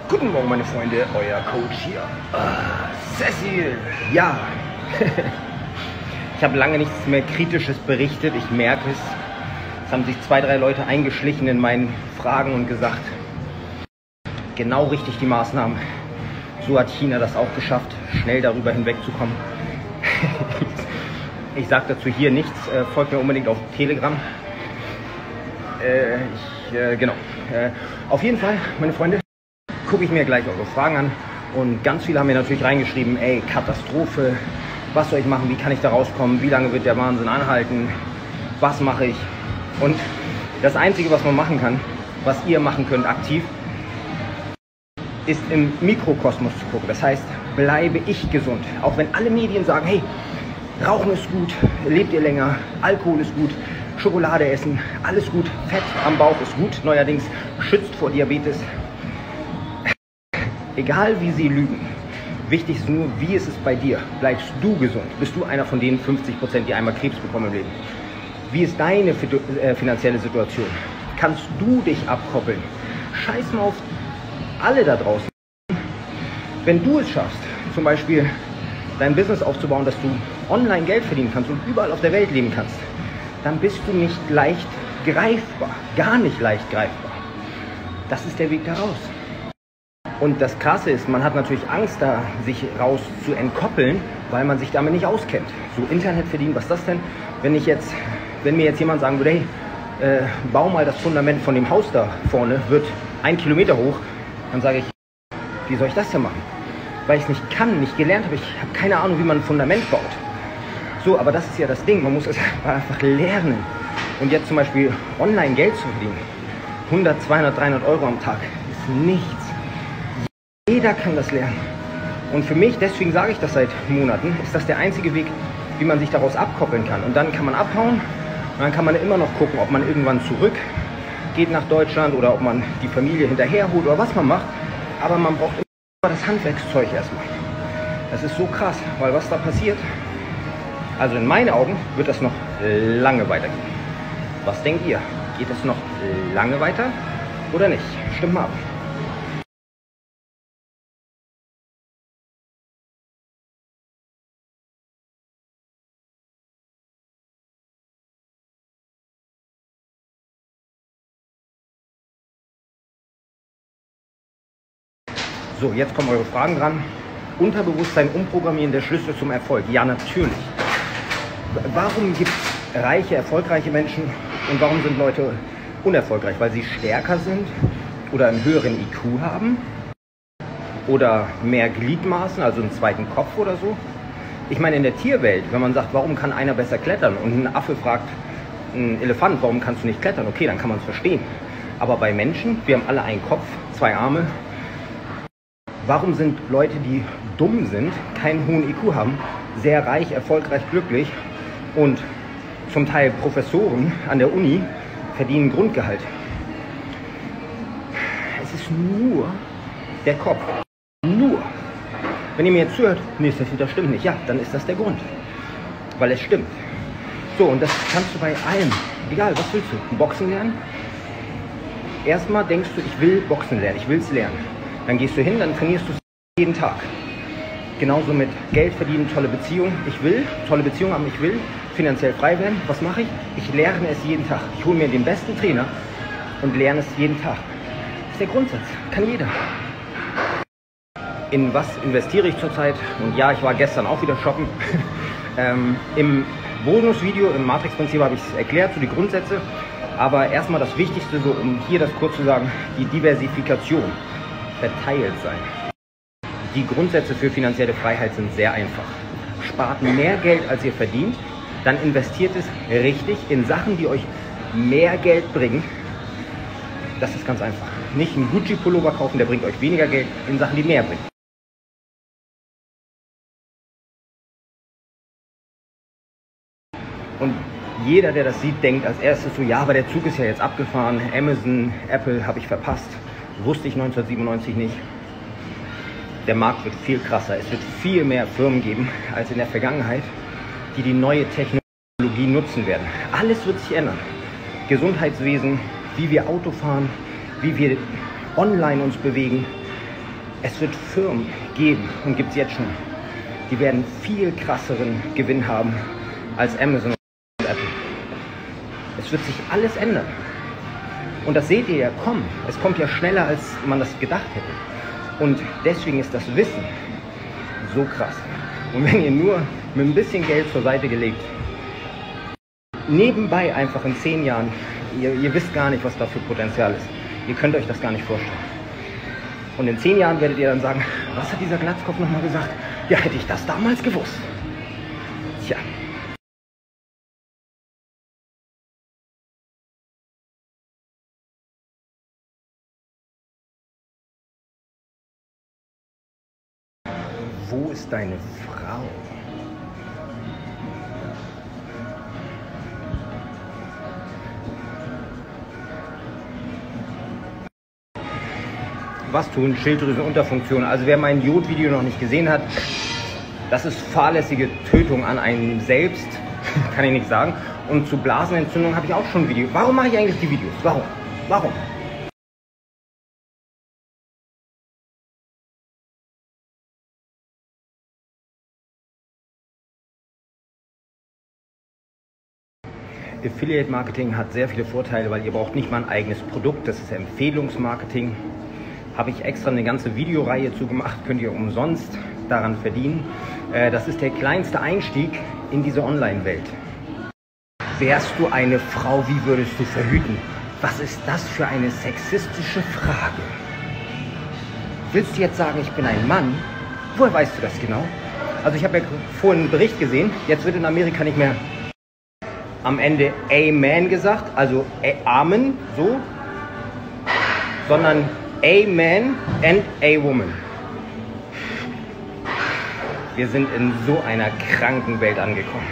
Guten Morgen, meine Freunde, euer Coach hier. Cecil, ja. Ich habe lange nichts mehr Kritisches berichtet, ich merke es. Es haben sich 2, 3 Leute eingeschlichen in meinen Fragen und gesagt, genau richtig die Maßnahmen. So hat China das auch geschafft, schnell darüber hinwegzukommen. Ich sage dazu hier nichts, folgt mir unbedingt auf Telegram. Genau. Auf jeden Fall, meine Freunde, gucke ich mir gleich eure Fragen an. Und ganz viele haben mir natürlich reingeschrieben, ey, Katastrophe, was soll ich machen, wie kann ich da rauskommen, wie lange wird der Wahnsinn anhalten, was mache ich? Und das Einzige, was man machen kann, was ihr machen könnt aktiv, ist im Mikrokosmos zu gucken. Das heißt, bleibe ich gesund. Auch wenn alle Medien sagen, hey, Rauchen ist gut, lebt ihr länger, Alkohol ist gut, Schokolade essen, alles gut, Fett am Bauch ist gut, neuerdings schützt vor Diabetes. Egal wie sie lügen, wichtig ist nur, wie ist es bei dir? Bleibst du gesund? Bist du einer von den 50%, die einmal Krebs bekommen im Leben? Wie ist deine finanzielle Situation? Kannst du dich abkoppeln? Scheiß mal auf alle da draußen. Wenn du es schaffst, zum Beispiel dein Business aufzubauen, dass du online Geld verdienen kannst und überall auf der Welt leben kannst, dann bist du nicht leicht greifbar, gar nicht leicht greifbar. Das ist der Weg da raus. Und das Krasse ist, man hat natürlich Angst, da sich raus zu entkoppeln, weil man sich damit nicht auskennt. So Internet verdienen, was ist das denn? Wenn mir jetzt jemand sagen würde, hey, bau mal das Fundament von dem Haus da vorne, wird 1 Kilometer hoch, dann sage ich, wie soll ich das denn machen? Weil ich es nicht kann, nicht gelernt habe, ich habe keine Ahnung, wie man ein Fundament baut. So, aber das ist ja das Ding, man muss es einfach lernen. Und jetzt zum Beispiel online Geld zu verdienen, 100, 200, 300 Euro am Tag, ist nichts. Jeder kann das lernen. Und für mich, deswegen sage ich das seit Monaten, ist das der einzige Weg, wie man sich daraus abkoppeln kann. Und dann kann man abhauen und dann kann man immer noch gucken, ob man irgendwann zurück geht nach Deutschland oder ob man die Familie hinterherholt oder was man macht. Aber man braucht immer das Handwerkszeug erstmal. Das ist so krass, weil was da passiert, also in meinen Augen wird das noch lange weitergehen. Was denkt ihr? Geht es noch lange weiter oder nicht? Stimmt mal ab. So, jetzt kommen eure Fragen dran. Unterbewusstsein umprogrammieren, der Schlüssel zum Erfolg. Ja, natürlich. Warum gibt es reiche, erfolgreiche Menschen und warum sind Leute unerfolgreich? Weil sie stärker sind oder einen höheren IQ haben oder mehr Gliedmaßen, also einen zweiten Kopf oder so. Ich meine, in der Tierwelt, wenn man sagt, warum kann einer besser klettern und ein Affe fragt einen Elefant, warum kannst du nicht klettern? Okay, dann kann man es verstehen. Aber bei Menschen, wir haben alle einen Kopf, 2 Arme. Warum sind Leute, die dumm sind, keinen hohen IQ haben, sehr reich, erfolgreich, glücklich und zum Teil Professoren an der Uni verdienen Grundgehalt? Es ist nur der Kopf. Nur. Wenn ihr mir jetzt zuhört, nee, das stimmt nicht. Ja, dann ist das der Grund. Weil es stimmt. So, und das kannst du bei allem. Egal, was willst du? Boxen lernen? Erstmal denkst du, ich will Boxen lernen, ich will es lernen. Dann gehst du hin, dann trainierst du es jeden Tag. Genauso mit Geld verdienen, tolle Beziehung. Ich will tolle Beziehung haben, ich will finanziell frei werden. Was mache ich? Ich lerne es jeden Tag. Ich hole mir den besten Trainer und lerne es jeden Tag. Das ist der Grundsatz. Kann jeder. In was investiere ich zurzeit? Und ja, ich war gestern auch wieder shoppen. Im Bonusvideo, im Matrix-Prinzip habe ich es erklärt, so die Grundsätze. Aber erstmal das Wichtigste, so um hier das kurz zu sagen, die Diversifikation. Verteilt sein. Die Grundsätze für finanzielle Freiheit sind sehr einfach. Spart mehr Geld, als ihr verdient, dann investiert es richtig in Sachen, die euch mehr Geld bringen. Das ist ganz einfach. Nicht einen Gucci-Pullover kaufen, der bringt euch weniger Geld, in Sachen, die mehr bringen. Und jeder, der das sieht, denkt als erstes so, ja, aber der Zug ist ja jetzt abgefahren, Amazon, Apple habe ich verpasst. Wusste ich 1997 nicht. Der Markt wird viel krasser. Es wird viel mehr Firmen geben als in der Vergangenheit, die die neue Technologie nutzen werden. Alles wird sich ändern. Gesundheitswesen, wie wir Auto fahren, wie wir online uns bewegen. Es wird Firmen geben, und gibt es jetzt schon, die werden viel krasseren Gewinn haben als Amazon und Apple. Es wird sich alles ändern. Und das seht ihr ja kommen. Es kommt ja schneller, als man das gedacht hätte. Und deswegen ist das Wissen so krass. Und wenn ihr nur mit ein bisschen Geld zur Seite gelegt, nebenbei einfach in 10 Jahren, ihr wisst gar nicht, was da für Potenzial ist. Ihr könnt euch das gar nicht vorstellen. Und in 10 Jahren werdet ihr dann sagen, was hat dieser Glatzkopf nochmal gesagt? Ja, hätte ich das damals gewusst. Tja. Wo ist deine Frau? Was tun? Schilddrüsenunterfunktion. Also wer mein Jod-Video noch nicht gesehen hat, das ist fahrlässige Tötung an einem selbst, kann ich nicht sagen. Und zu Blasenentzündung habe ich auch schon ein Video. Warum mache ich eigentlich die Videos? Warum? Warum? Affiliate Marketing hat sehr viele Vorteile, weil ihr braucht nicht mal ein eigenes Produkt. Das ist Empfehlungsmarketing. Habe ich extra eine ganze Videoreihe zu gemacht, könnt ihr umsonst daran verdienen. Das ist der kleinste Einstieg in diese Online-Welt. Wärst du eine Frau, wie würdest du verhüten? Was ist das für eine sexistische Frage? Willst du jetzt sagen, ich bin ein Mann? Woher weißt du das genau? Also ich habe ja vorhin einen Bericht gesehen, jetzt wird in Amerika nicht mehr am Ende Amen gesagt, also Amen, so, sondern A man and a woman. Wir sind in so einer kranken Welt angekommen.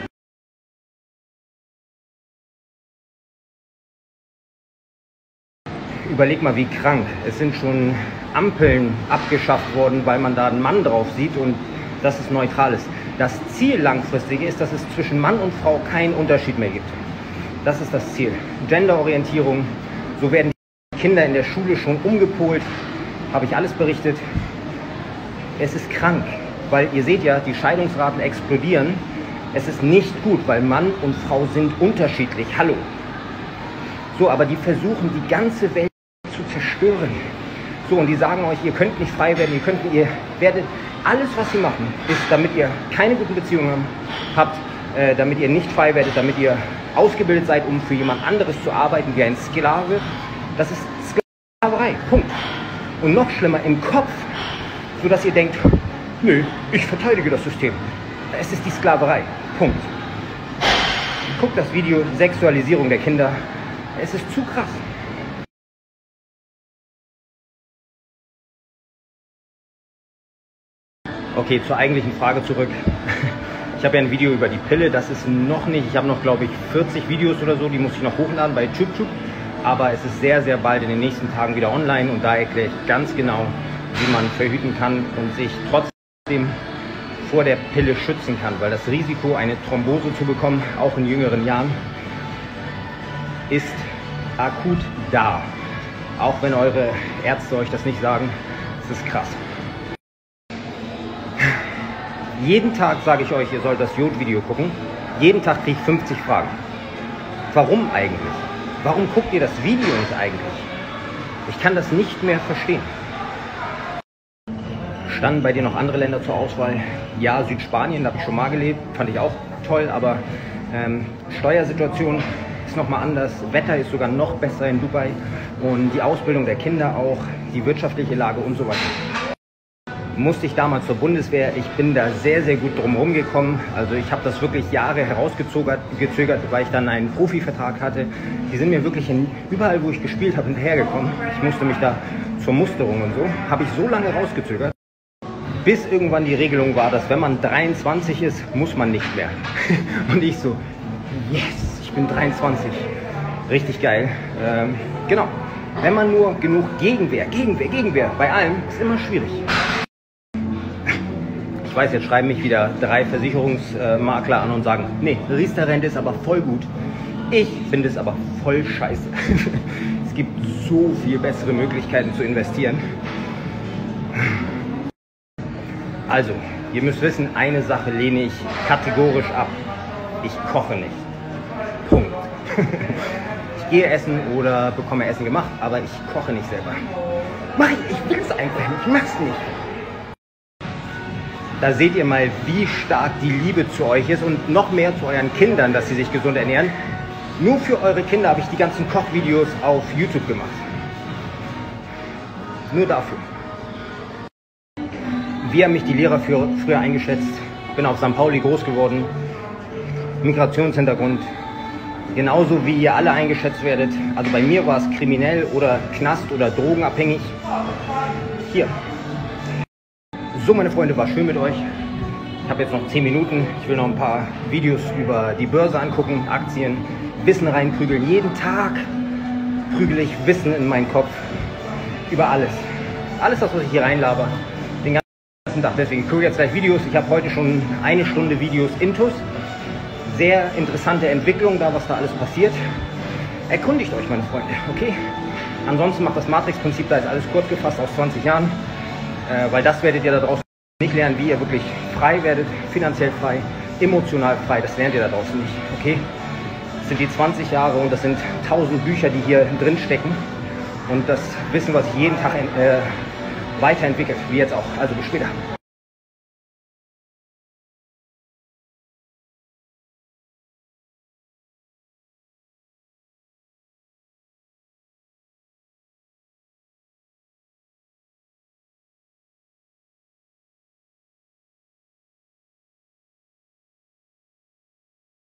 Überleg mal, wie krank. Es sind schon Ampeln abgeschafft worden, weil man da einen Mann drauf sieht und dass es neutral ist. Das Ziel langfristige ist, dass es zwischen Mann und Frau keinen Unterschied mehr gibt. Das ist das Ziel. Genderorientierung, so werden die Kinder in der Schule schon umgepolt, habe ich alles berichtet. Es ist krank, weil ihr seht ja, die Scheidungsraten explodieren. Es ist nicht gut, weil Mann und Frau sind unterschiedlich. Hallo. So, aber die versuchen, die ganze Welt zu zerstören. So, und die sagen euch, ihr könnt nicht frei werden, ihr werdet, alles was sie machen, ist, damit ihr keine guten Beziehungen habt, damit ihr nicht frei werdet, damit ihr ausgebildet seid, um für jemand anderes zu arbeiten, wie ein Sklave. Das ist Sklaverei, Punkt. Und noch schlimmer, im Kopf, sodass ihr denkt, nö, ich verteidige das System. Es ist die Sklaverei, Punkt. Guckt das Video, Sexualisierung der Kinder, es ist zu krass. Okay, zur eigentlichen Frage zurück. Ich habe ja ein Video über die Pille, das ist noch nicht, ich habe noch, glaube ich, 40 Videos oder so, die muss ich noch hochladen bei YouTube. Aber es ist sehr, sehr bald in den nächsten Tagen wieder online und da erkläre ich ganz genau, wie man verhüten kann und sich trotzdem vor der Pille schützen kann. Weil das Risiko, eine Thrombose zu bekommen, auch in jüngeren Jahren, ist akut da. Auch wenn eure Ärzte euch das nicht sagen, es ist krass. Jeden Tag sage ich euch, ihr sollt das Jod-Video gucken. Jeden Tag kriege ich 50 Fragen. Warum eigentlich? Warum guckt ihr das Video nicht eigentlich? Ich kann das nicht mehr verstehen. Standen bei dir noch andere Länder zur Auswahl? Ja, Südspanien, da habe ich schon mal gelebt, fand ich auch toll, aber Steuersituation ist nochmal anders. Wetter ist sogar noch besser in Dubai und die Ausbildung der Kinder auch, die wirtschaftliche Lage und so weiter. Musste ich damals zur Bundeswehr. Ich bin da sehr, sehr gut drum herum gekommen. Also ich habe das wirklich Jahre herausgezögert, weil ich dann einen Profivertrag hatte. Die sind mir wirklich überall, wo ich gespielt habe, hinterhergekommen. Ich musste mich da zur Musterung und so. Habe ich so lange rausgezögert, bis irgendwann die Regelung war, dass wenn man 23 ist, muss man nicht mehr. Und ich so, yes, ich bin 23. Richtig geil. Genau. Wenn man nur genug Gegenwehr, bei allem ist immer schwierig. Ich weiß, jetzt schreiben mich wieder 3 Versicherungsmakler an und sagen, nee, Riester-Rente ist aber voll gut. Ich finde es aber voll scheiße. Es gibt so viel bessere Möglichkeiten zu investieren. Also, ihr müsst wissen, eine Sache lehne ich kategorisch ab. Ich koche nicht. Punkt. Ich gehe essen oder bekomme Essen gemacht, aber ich koche nicht selber. Ich will es einfach nicht, ich mach's nicht. Da seht ihr mal, wie stark die Liebe zu euch ist und noch mehr zu euren Kindern, dass sie sich gesund ernähren. Nur für eure Kinder habe ich die ganzen Kochvideos auf YouTube gemacht. Nur dafür. Wie haben mich die Lehrer früher eingeschätzt? Bin auf St. Pauli groß geworden. Migrationshintergrund. Genauso wie ihr alle eingeschätzt werdet. Also bei mir war es kriminell oder Knast oder drogenabhängig. Hier. So, meine Freunde, war schön mit euch. Ich habe jetzt noch 10 Minuten. Ich will noch ein paar Videos über die Börse angucken, Aktien, Wissen reinprügeln. Jeden Tag prügele ich Wissen in meinen Kopf. Über alles. Alles das, was ich hier reinlaber. Den ganzen Tag. Deswegen gucke ich jetzt gleich Videos. Ich habe heute schon 1 Stunde Videos intus. Sehr interessante Entwicklung, da was da alles passiert. Erkundigt euch, meine Freunde, okay? Ansonsten macht das Matrix-Prinzip, da ist alles kurz gefasst aus 20 Jahren. Weil das werdet ihr da draußen nicht lernen, wie ihr wirklich frei werdet, finanziell frei, emotional frei, das lernt ihr da draußen nicht, okay? Das sind die 20 Jahre und das sind 1000 Bücher, die hier drin stecken und das Wissen, was sich jeden Tag weiterentwickelt, wie jetzt auch. Also bis später.